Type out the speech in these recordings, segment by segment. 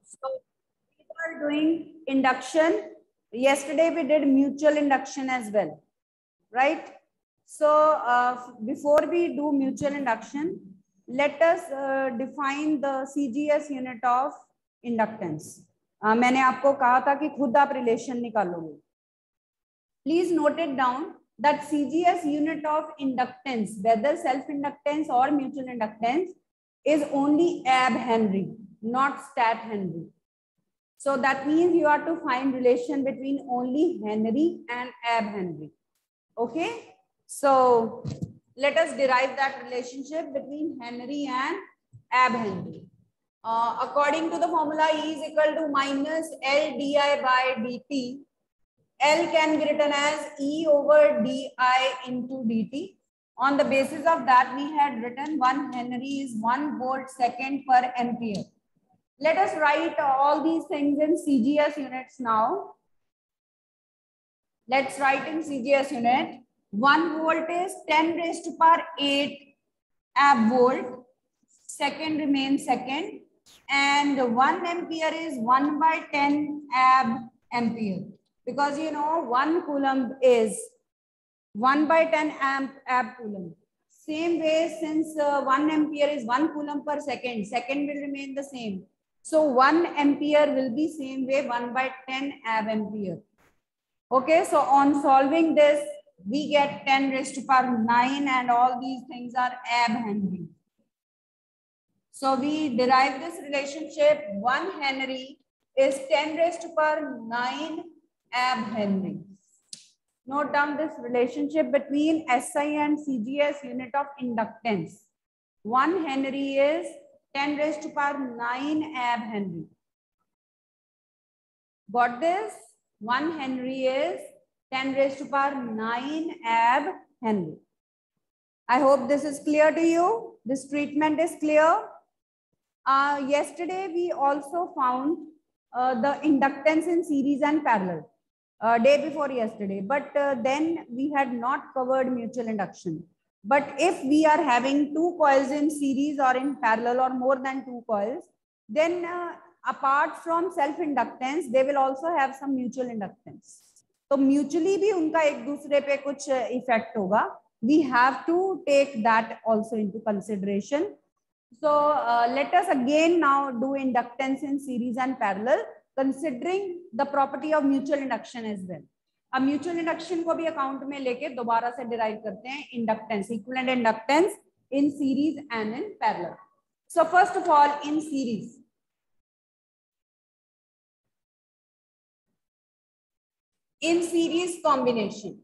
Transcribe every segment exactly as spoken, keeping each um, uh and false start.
So we are doing induction. Yesterday we did mutual induction as well, right? So uh, before we do mutual induction, let us uh, define the C G S unit of inductance. Uh, मैंने आपको कहा था कि खुद आप relation निकालोगे. Please note it down that C G S unit of inductance, whether self-inductance or mutual inductance, is only ab Henry, not stat Henry. So that means you have to find relation between only Henry and ab Henry. Okay. So let us derive that relationship between Henry and ab Henry. Uh, according to the formula, E is equal to minus L di by dt. L can be written as E over di into dt. On the basis of that, we had written one Henry is one volt second per ampere. Let us write all these things in C G S units now. Let's write in C G S unit. one volt is ten raised to power eight ab volt. Second remains second. And one ampere is one by ten ab ampere. Because you know, one coulomb is one by ten amp ab coulomb. Same way, since uh, one ampere is one coulomb per second, second will remain the same. So one ampere will be same way one by ten ab ampere. Okay, so on solving this, we get ten raised to power nine and all these things are ab Henry. So we derive this relationship, one Henry is ten raised to power nine ab Henry. Note down this relationship between S I and C G S unit of inductance. one Henry is ten raised to power nine ab Henry. Got this? one Henry is ten raised to power nine ab Henry. I hope this is clear to you. This treatment is clear. Uh, yesterday, we also found uh, the inductance in series and parallel. Uh, day before yesterday, but uh, then we had not covered mutual induction. But if we are having two coils in series or in parallel or more than two coils, then uh, apart from self inductance, they will also have some mutual inductance. So mutually भी उनका एक दूसरे पे कुछ effect होगा. We have to take that also into consideration. So uh, let us again now do inductance in series and parallel, considering the property of mutual induction as well. अब mutual induction को भी account में लेके दोबारा से derive करते हैं inductance, equivalent inductance in series and in parallel. So first of all, in series, in series combination,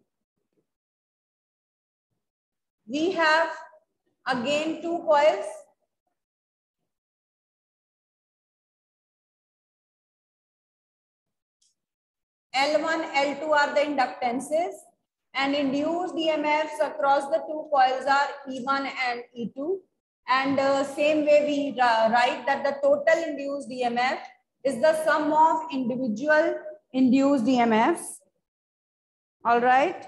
we have again two coils. L one, L two are the inductances and induced E M Fs across the two coils are E one and E two. And uh, same way we uh, write that the total induced E M F is the sum of individual induced E M Fs. All right.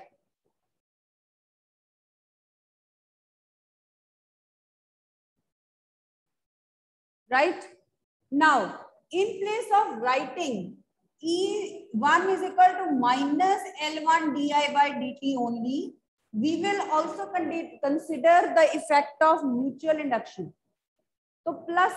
Right. Now, in place of writing E one is equal to minus L one di by dt only, we will also consider the effect of mutual induction. So plus,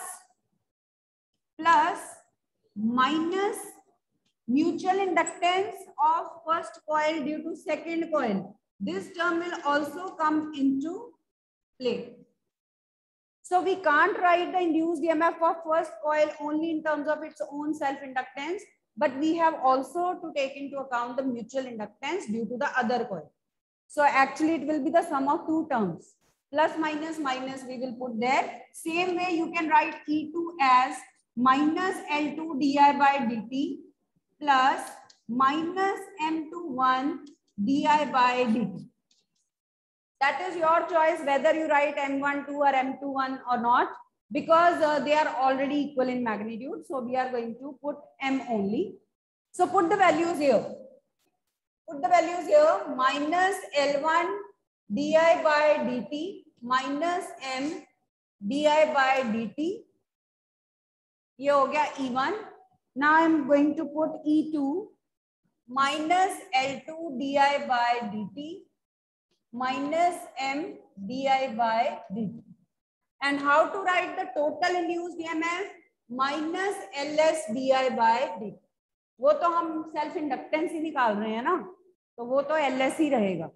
plus minus mutual inductance of first coil due to second coil. This term will also come into play. So we can't write the induced E M F of first coil only in terms of its own self-inductance, but we have also to take into account the mutual inductance due to the other coil. So actually it will be the sum of two terms. Plus, minus, minus we will put there. Same way you can write E two as minus L two di by dt plus minus M twenty-one di by dt. That is your choice whether you write M twelve or M twenty-one or not, because uh, they are already equal in magnitude. So we are going to put M only. So put the values here. Put the values here. Minus L one di by dt minus M di by dt ये हो गया E one. Now I am going to put E two minus L two di by dt minus M di by dt. And how to write the total induced E M F? Minus Ls di by dt. वो तो हम self inductance ही निकाल रहे हैं ना, तो वो तो Ls ही रहेगा.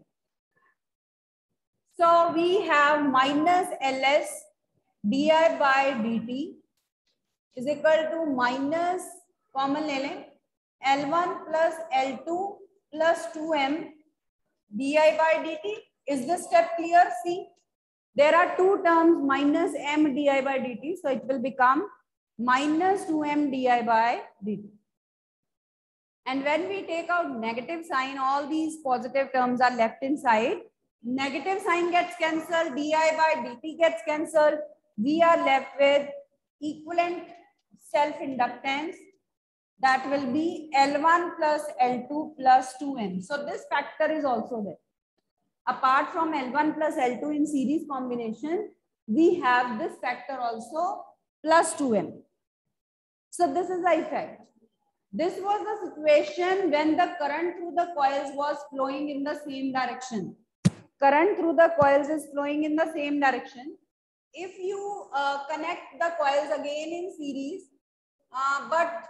So we have minus Ls di by dt is equal to minus common ले लें L one plus L two plus two M di by dt. Is this step clear? See, there are two terms minus M di by dt, so it will become minus two M di by dt. And when we take out negative sign, all these positive terms are left inside. Negative sign gets cancelled, di by dt gets cancelled. We are left with equivalent self-inductance. That will be L one plus L two plus two M. So this factor is also there. Apart from L one plus L two in series combination, we have this factor also plus two M. So this is the effect. This was the situation when the current through the coils was flowing in the same direction. Current through the coils is flowing in the same direction. If you uh, connect the coils again in series, uh, but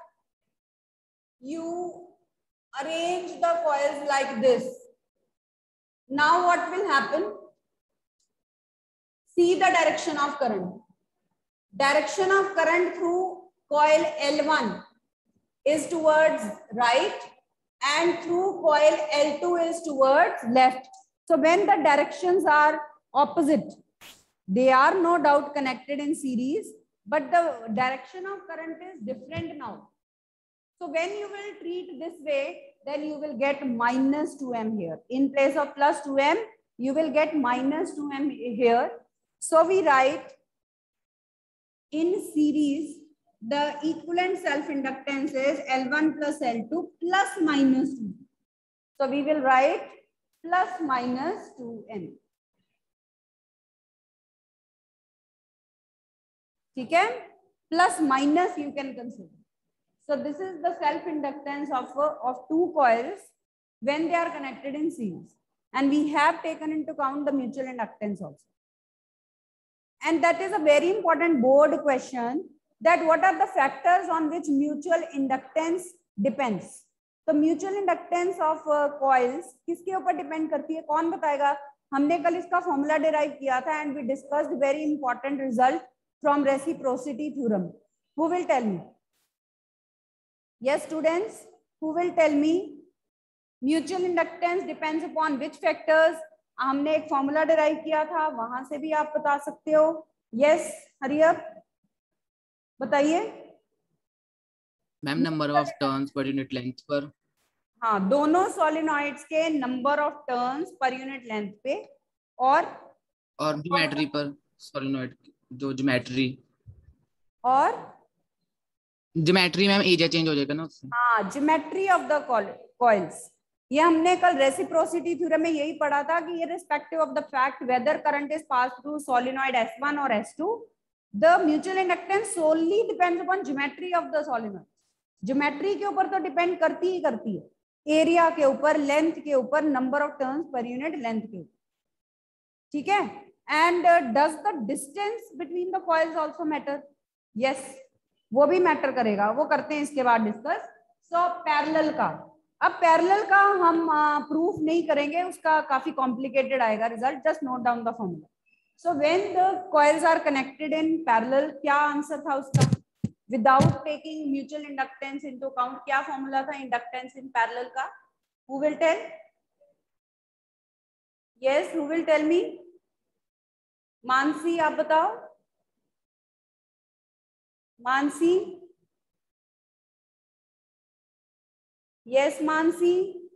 you arrange the coils like this. Now what will happen? See the direction of current. Direction of current through coil L one is towards right and through coil L two is towards left. So when the directions are opposite, they are no doubt connected in series, but the direction of current is different now. So when you will treat this way, then you will get minus two M here. In place of plus two M, you will get minus two M here. So we write in series, the equivalent self-inductance is L one plus L two plus minus two. So we will write plus minus two M. Okay? Plus minus you can consider. So this is the self-inductance of, of two coils when they are connected in series. And we have taken into account the mutual inductance also. And that is a very important board question, that what are the factors on which mutual inductance depends. तो mutual inductance of coils किसके ऊपर depend करती है, कौन बताएगा? हमने कल इसका फॉर्मूला डिराइव किया था and we discussed very important result from reciprocity theorem. Who will tell me? Yes students, who will tell me? Mutual inductance depends upon which factors? हमने एक फॉर्मूला डिराइव किया था, वहां से भी आप बता सकते हो. यस, हरी अप, बताइए. Ma'am number of turns per unit length पर. हाँ, दोनों सोलिनॉइड्स के number of turns per unit length पे और और ज्योमेट्री पर सोलिनॉइड जो ज्योमेट्री और ज्योमेट्री मैम एरिया चेंज हो जाएगा ना उससे. हाँ, ज्योमेट्री ऑफ द कॉइल्स. ये हमने कल रेसिप्रोसिटी थ्योरम में यही पढ़ा था कि ये respective of the fact whether current is pass through solenoid S one और S two, the mutual inductance solely depends upon geometry of the solenoid. Geometry के ऊपर तो डिपेंड करती ही करती है, एरिया के ऊपर, लेंथ के ऊपर, number of turns per unit length के ऊपर. ठीक है. And does the distance between the coils also matter? Yes, वो भी मैटर करेगा, वो करते हैं इसके बाद डिस्कस. सो पैरेलल का, अब पैरेलल का हम प्रूफ uh, नहीं करेंगे, उसका काफी कॉम्प्लिकेटेड आएगा result. Just note down the formula. So when the coils are connected in parallel, क्या आंसर था उसका? Without taking mutual inductance into account, क्या फॉर्मूला था इंडक्टेंस इन पैरेलल का? Who will tell? Yes, who will tell me? Mansi, आप बताओ. Mansi, yes Mansi.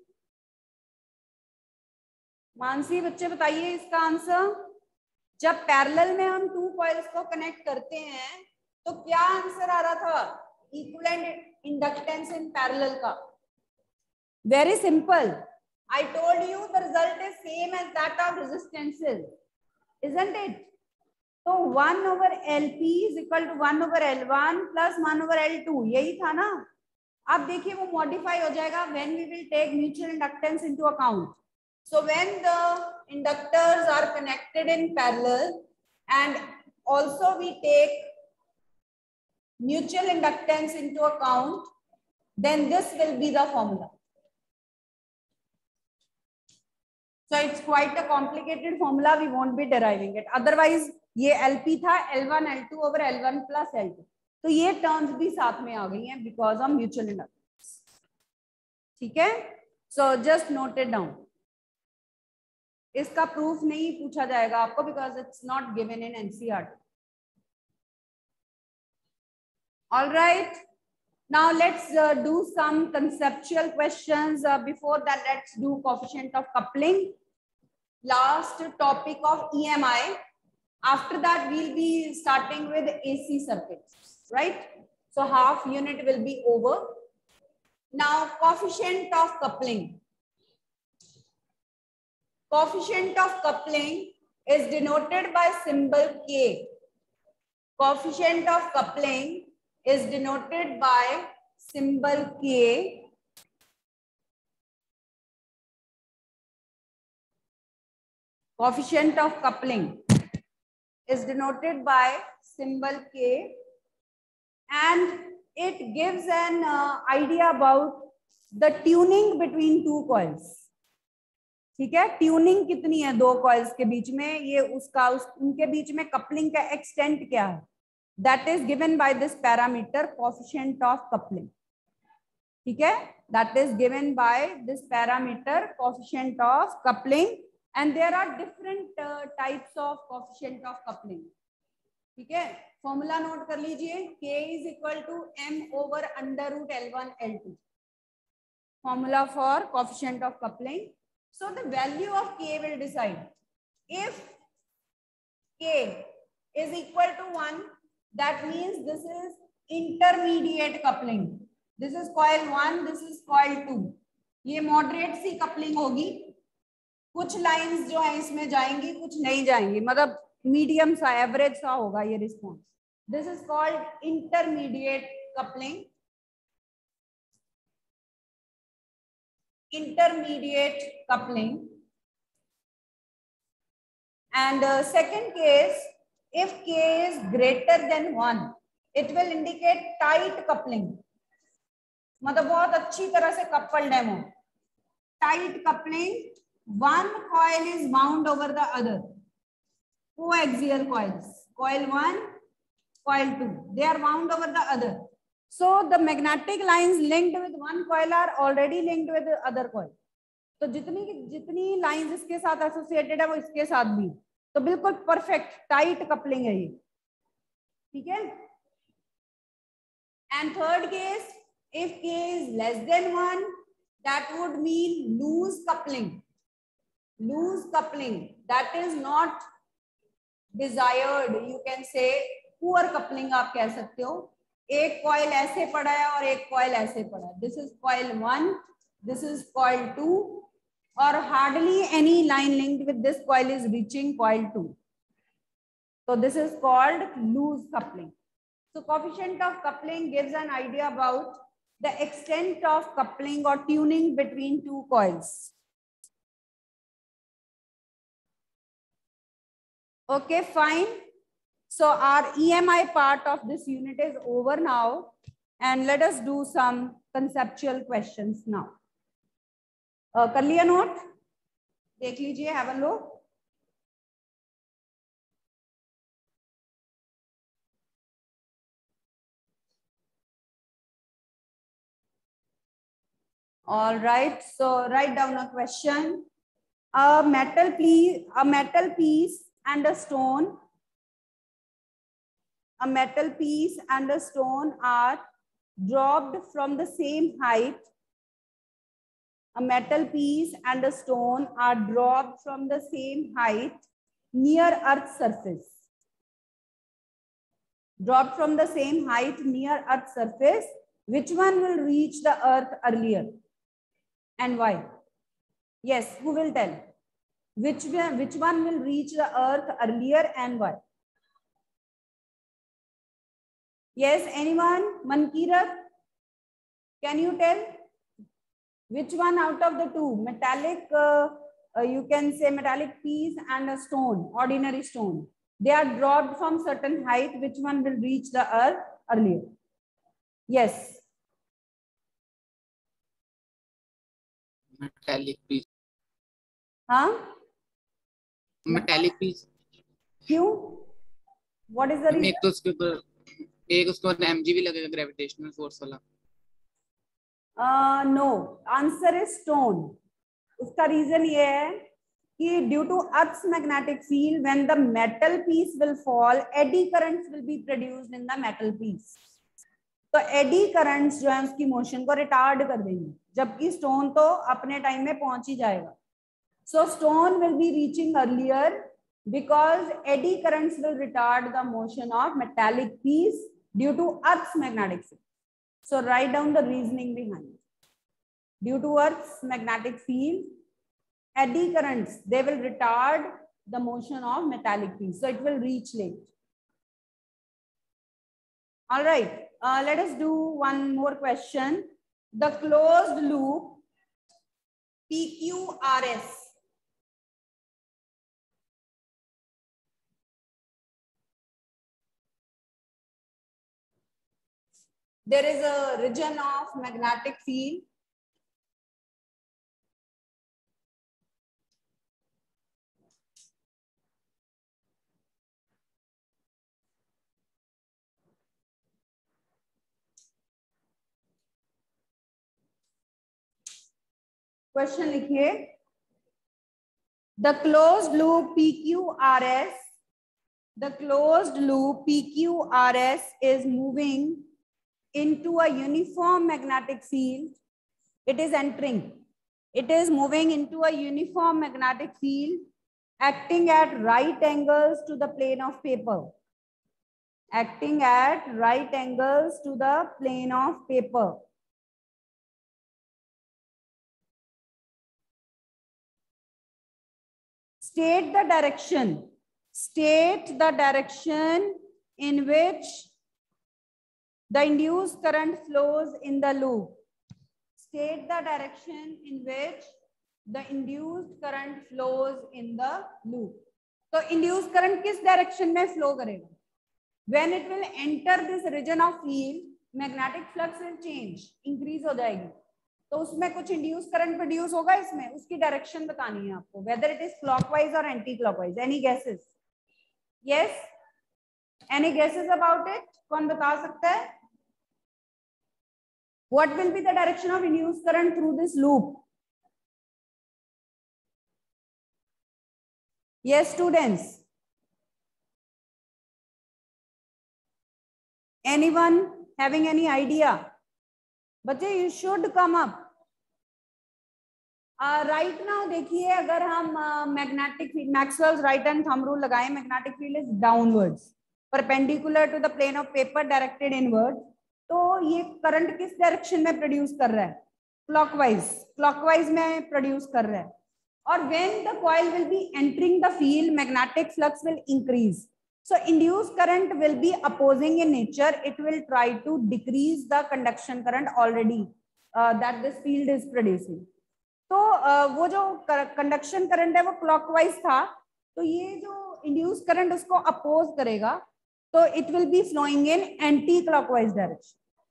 Mansi बच्चे बताइए इसका आंसर. जब पैरेलल में हम टू कॉइल्स को कनेक्ट करते हैं तो क्या आंसर आ रहा था? इक्विवेलेंट इंडक्टेंस इन पैरेलल का. Very simple. I told you the result is same as that of resistances, isn't it? तो one over L P is equal to one over L one plus one over L two, यही था ना। अब देखिए वो modify हो जाएगा when we will take mutual inductance into account. So when the inductors are connected in parallel and also we take mutual inductance into account, then this will be the formula. So it's quite a complicated formula, we won't be deriving it. Otherwise ये L P था L one L two over L one plus L two, तो ये terms भी साथ में आ गई हैं because of mutual inductance. ठीक है, so just note it down. इसका proof नहीं पूछा जाएगा आपको because it's not given in N C E R T. All right, now let's uh, do some conceptual questions. Uh, before that, let's do coefficient of coupling. Last topic of E M I. After that, we'll be starting with A C circuits, right? So half unit will be over. Now, coefficient of coupling. Coefficient of coupling is denoted by symbol K. Coefficient of coupling is denoted by symbol K. Coefficient of coupling is denoted by symbol K, and it gives an uh, idea about the tuning between two coils. ठीक है, tuning कितनी है दो coils के बीच में, ये उसका उस उनके बीच में कपलिंग का एक्सटेंट क्या है, that is given by this parameter coefficient of coupling. ठीक है, that is given by this parameter coefficient of coupling, and there are different uh, types of coefficient of coupling. ठीक है, फॉर्मूला नोट कर लीजिए, K is equal to M over under root L one L two. Formula for coefficient of coupling. So the value of K will decide. If K is equal to one, that means this is intermediate coupling. This is coil one, this is coil two. ये moderate सी coupling होगी. कुछ lines जो है इसमें जाएंगी, कुछ नहीं जाएंगी, मतलब medium सा, average सा होगा ये response. This is called intermediate coupling. Intermediate coupling. And uh, second case, if K is greater than one, it will indicate tight coupling. मतलब बहुत अच्छी तरह से coupled है वो. Tight coupling, one coil is wound over the other. Coaxial coils. Coil one, coil two. They are wound over the other. So the magnetic lines linked with one coil are already linked with the other coil. तो जितनी जितनी lines इसके साथ associated है वो इसके साथ भी, तो बिल्कुल perfect tight coupling है ये. ठीक है. And third case, if K is less than one, that would mean loose coupling. Loose coupling, that is not desired. You can say poor coupling आप कह सकते हो. एक coil ऐसे पड़ा है और एक coil ऐसे पड़ा है. This is coil one, this is coil two, or hardly any line linked with this coil is reaching coil two. So this is called loose coupling. So coefficient of coupling gives an idea about the extent of coupling or tuning between two coils. Okay, fine. So our E M I part of this unit is over now, and let us do some conceptual questions now. Uh, कर लिया note? देख लीजिए, have a look. All right, so write down a question. A metal piece, a metal piece and a stone. A metal piece and a stone are dropped from the same height. A metal piece and a stone are dropped from the same height near Earth's surface. Dropped from the same height near Earth's surface. Which one will reach the Earth earlier? And why? Yes, who will tell? Which one, which one will reach the Earth earlier and why? Yes, anyone? Mankirat, can you tell which one out of the two, metallic, uh, uh, you can say metallic piece and a stone, ordinary stone, they are dropped from certain height, which one will reach the earth earlier? Yes. metallic piece. Huh? metallic piece. क्यों? What is the reason? एक तो उसके ऊपर एक उसके ऊपर M G भी लगेगा, ग्रेविटेशनल फोर्स वाला. Uh, no, answer is stone. उसका रीजन ये है कि due to earth's magnetic field when the metal piece will fall, eddy currents will be produced in the metal piece. तो एडी करंट्स जो है उसकी मोशन को रिटार्ड कर देंगे, जबकि स्टोन तो अपने टाइम में पहुंच ही जाएगा. So stone will be reaching earlier because eddy currents will retard the motion of metallic piece due to Earth's magnetic field. So write down the reasoning behind. Due to Earth's magnetic field, eddy currents, they will retard the motion of metallic piece. So it will reach late. All right. Uh, let us do one more question. The closed loop P Q R S. There is a region of magnetic field. Question लिखिए. The closed loop P Q R S, the closed loop P Q R S is moving into a uniform magnetic field. It is entering. It is moving into a uniform magnetic field acting at right angles to the plane of paper. Acting at right angles to the plane of paper. State the direction. State the direction in which the induced current flows in the loop. State the direction in which the induced current flows in the loop. So induced current किस direction में flow करेगा? When it will enter this region of field, magnetic flux will change, increase हो जाएगी. तो उसमें कुछ induced current produce होगा इसमें, उसकी direction बतानी है आपको. Whether it is clockwise or anti-clockwise. Any guesses? Yes? Any guesses about it? कौन बता सकता है? What will be the direction of induced current through this loop? Yes, students. Anyone having any idea? बच्चे, you should come up. Uh, right now देखिए, अगर हम magnetic field, Maxwell's right hand thumb rule लगाएं, magnetic field is downwards, perpendicular to the plane of paper, directed inward. तो ये current किस direction में produce कर रहा है? क्लॉकवाइज. क्लॉकवाइज में प्रोड्यूस कर रहा है. और when the coil will be entering the field, magnetic flux will increase. So induced current will be opposing in nature. It will try to decrease the conduction current already uh, that this field is producing. तो uh, वो जो conduction current है वो clockwise था, तो ये जो induced current उसको oppose करेगा, तो it will be flowing in anti-clockwise direction.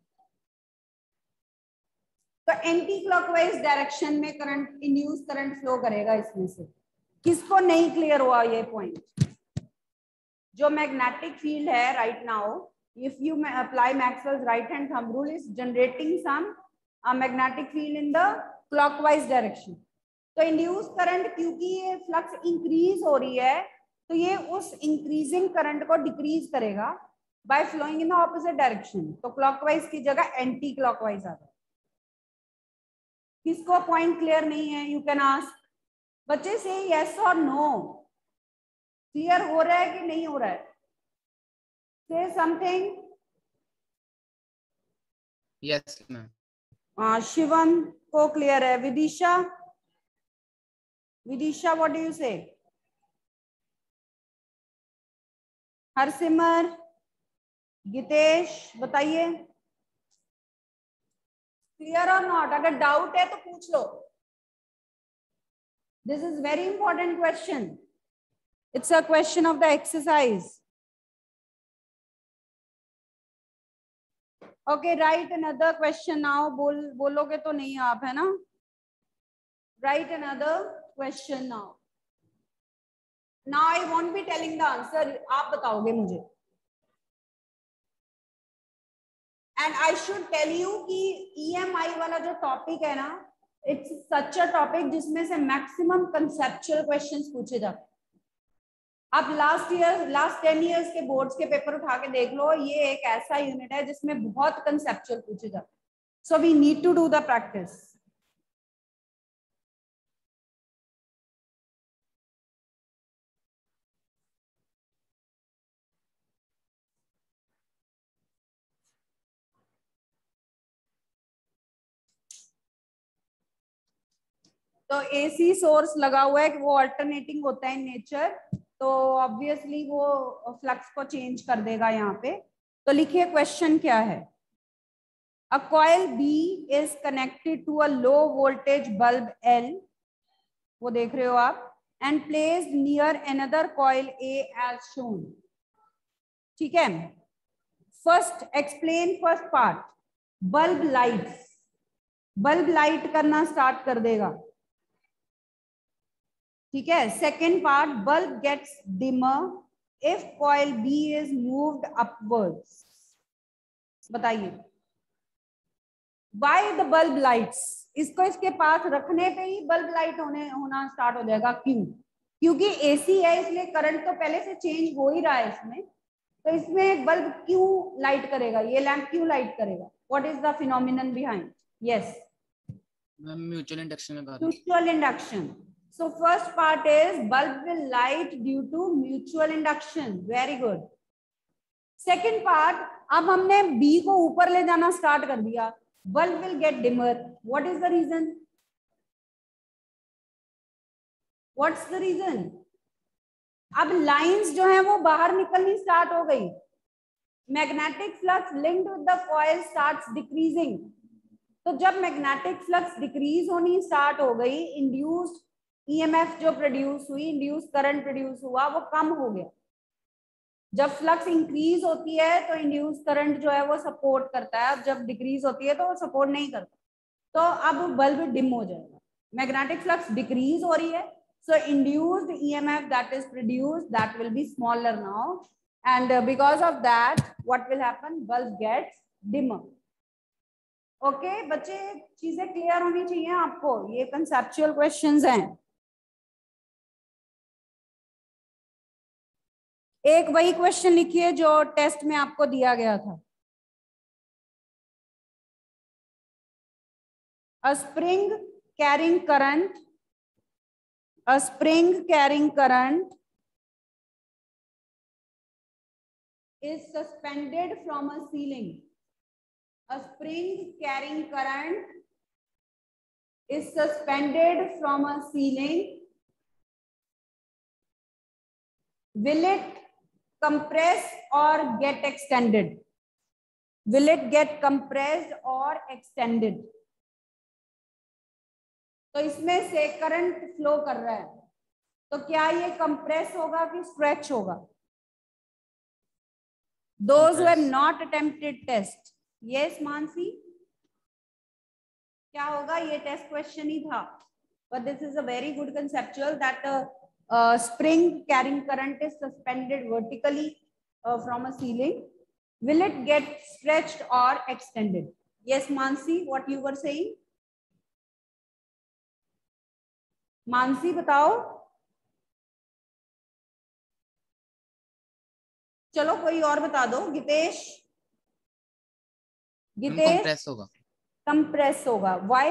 तो anti-clockwise direction में current, induced current flow करेगा इसमें से. किसको नहीं clear हुआ ये point? जो मैग्नेटिक फील्ड है right now, if you apply Maxwell's right hand thumb rule, is generating some magnetic field in the clockwise direction. तो इंड्यूस करंट, क्योंकि ये फ्लक्स इंक्रीज हो रही है, तो ये उस इंक्रीजिंग करंट को डिक्रीज करेगा by flowing in the opposite direction. तो क्लॉकवाइज की जगह एंटी क्लॉकवाइज आ जाए. किसको पॉइंट क्लियर नहीं है? You can ask. बच्चे से यस और नो. क्लियर हो रहा है कि नहीं हो रहा है? से समथिंग. Yes ma'am. हाँ, शिवन को क्लियर है. Vidisha, Vidisha what do you say? Harsimar, Geetesh बताइए, क्लियर और नॉट? अगर डाउट है तो पूछ लो. This is very important question. It's a question of the exercise. Okay, right another question now. बोल बोलोगे तो नहीं आप, है ना? Right another question now. Now I won't be telling the answer, आप बताओगे मुझे. And I should tell you कि ईएमआई वाला जो टॉपिक है ना, इट्स सच अ टॉपिक जिसमें से मैक्सिमम कंसेप्चुअल क्वेश्चंस पूछे जाते हैं. आप last year last ten years के बोर्ड्स के पेपर उठा के देख लो, ये एक ऐसा यूनिट है जिसमें बहुत कंसेप्चुअल पूछे जाते हैं. So we need to do the practice. तो एसी सोर्स लगा हुआ है कि वो अल्टरनेटिंग होता है इन नेचर, तो ऑब्वियसली वो फ्लक्स को चेंज कर देगा यहाँ पे. तो लिखिए क्वेश्चन क्या है. A coil B is connected to a low voltage bulb L, वो देख रहे हो आप, and placed near another coil A as shown. ठीक है. First explain first part. Bulb light, bulb light करना स्टार्ट कर देगा. ठीक है. Second part, bulb gets dimmer if coil B is moved upwards. बताइए बाय द बल्ब लाइट्स. इसको इसके पास रखने पे ही बल्ब लाइट होने होना स्टार्ट हो जाएगा. क्यों? क्योंकि एसी है, इसलिए करंट तो पहले से चेंज हो ही रहा है इसमें. तो इसमें बल्ब क्यों लाइट करेगा, ये लैंप क्यों लाइट करेगा? What is the phenomenon behind? Yes, mutual induction में. Mutual induction. So first part is bulb will light due to mutual induction. Very good. Second part, अब हमने B को ऊपर ले जाना स्टार्ट कर दिया. Bulb will get dimmer. What is the reason? What's the reason? अब लाइंस जो है वो बाहर निकलनी स्टार्ट हो गई. Magnetic flux linked with the coil starts decreasing. तो जब मैग्नेटिक फ्लक्स डिक्रीज होनी स्टार्ट हो गई, इंड्यूस्ड ईएमएफ जो प्रोड्यूस हुई, इंड्यूस करंट प्रोड्यूस हुआ, वो कम हो गया. जब फ्लक्स इंक्रीज होती है तो इंड्यूस करंट जो है वो सपोर्ट करता है. अब जब डिक्रीज होती है तो वो सपोर्ट नहीं करता. तो अब बल्ब डिम हो जाएगा. मैग्नेटिक फ्लक्स डिक्रीज हो रही है, so induced EMF that is produced that will be smaller now, and because of that what will happen, bulb gets dimmer. Okay बच्चे, चीजें क्लियर होनी चाहिए आपको. ये कंसेप्चुअल क्वेश्चंस हैं. एक वही क्वेश्चन लिखिए जो टेस्ट में आपको दिया गया था. A spring carrying current, a spring carrying current is suspended from a ceiling. A spring carrying current is suspended from a ceiling. Will it compress or get extended? Will it get compressed or extended? तो इसमें से current flow कर रहा है, तो क्या ये compress होगा कि स्ट्रेच होगा? Those who have not attempted test, yes Mansi, क्या होगा? ये टेस्ट क्वेश्चन ही था. But this is a very good conceptual that a, a spring carrying current is suspended vertically uh, from a ceiling. Will it get stretched or extended? Yes Mansi, what you were saying? Mansi बताओ. चलो कोई और बता दो. Gitesh, Gitesh compress होगा. Compress होगा. Why?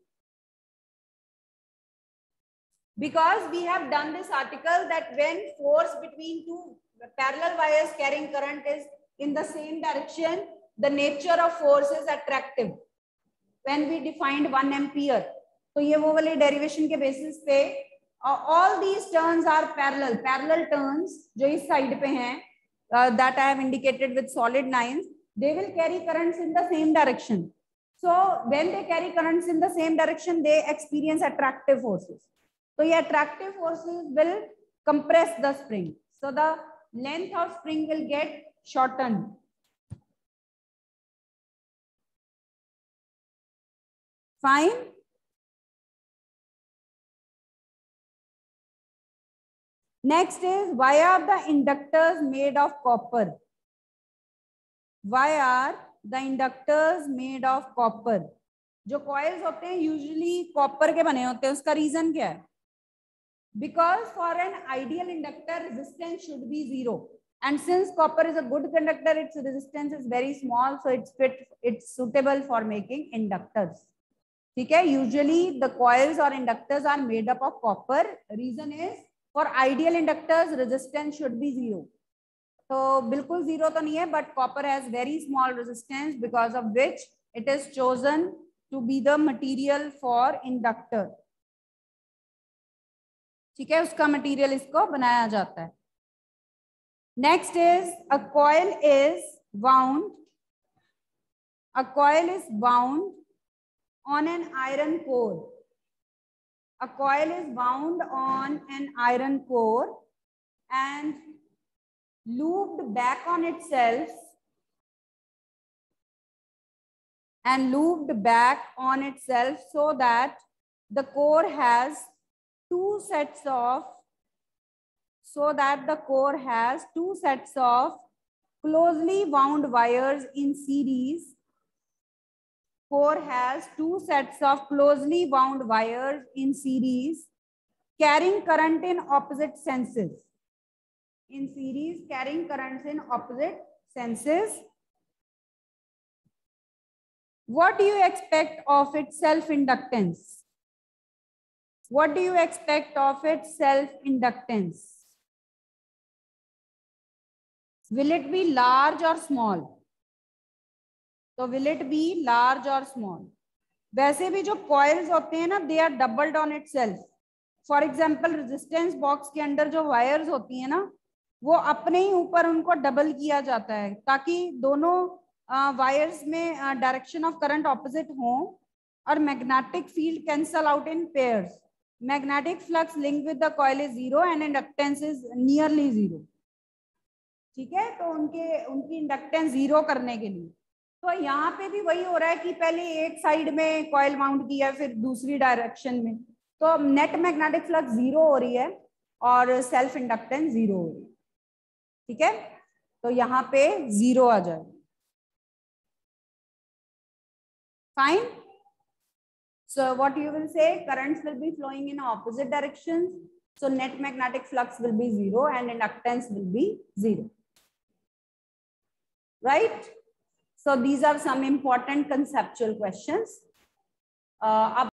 Because we have done this article that when force between two parallel wires carrying current is in the same direction, the nature of force is attractive. When we defined one ampere, तो ये वो वाले derivation के basis पे all these turns are parallel. Parallel turns जो इस side पे हैं uh, that I have indicated with solid lines, they will carry currents in the same direction. So when they carry currents in the same direction, they experience attractive forces. So the attractive forces will compress the spring. So the length of spring will get shortened. Fine. Next is, why are the inductors made of copper? Why are the inductors made of copper? जो coils होते हैं usually copper के बने होते हैं, उसका reason क्या है? Because for an ideal inductor, resistance should be zero. And since copper is a good conductor, its resistance is very small, so it's fit, it's suitable for making inductors. Okay, usually the coils or inductors are made up of copper. Reason is, for ideal inductors, resistance should be zero. So बिल्कुल zero तो नहीं है, but copper has very small resistance, because of which it is chosen to be the material for inductor. ठीक है, उसका material इसको बनाया जाता है. Next is, a coil is wound. A coil is wound on an iron core. A coil is wound on an iron core and looped back on itself and looped back on itself so that the core has two sets of so that the core has two sets of closely wound wires in series. Core has two sets of closely wound wires in series carrying current in opposite senses. In series, carrying currents in opposite senses. What do you expect of its self-inductance? What do you expect of its self-inductance? Will it be large or small? So will it be large or small? वैसे भी जो coils होते हैं ना, they are doubled on itself. For example, resistance box के अंदर जो wires होती हैं ना, वो अपने ही ऊपर उनको डबल किया जाता है ताकि दोनों वायर्स में डायरेक्शन ऑफ करंट ऑपोजिट हो और magnetic field cancel out in pairs. Magnetic flux link with the coil is zero and inductance is nearly zero. ठीक है, तो उनके उनकी इंडक्टेंस जीरो करने के लिए तो यहाँ पे भी वही हो रहा है कि पहले एक साइड में कॉइल माउंट किया फिर दूसरी डायरेक्शन में, तो नेट मैग्नेटिक फ्लक्स जीरो हो रही है और सेल्फ इंडक्टेंस जीरो हो रही है. ठीक है, तो यहाँ पे जीरो आ जाए. Fine. So what you will say, currents will be flowing in opposite directions, so net magnetic flux will be zero and inductance will be zero. Right? So these are some important conceptual questions. Uh,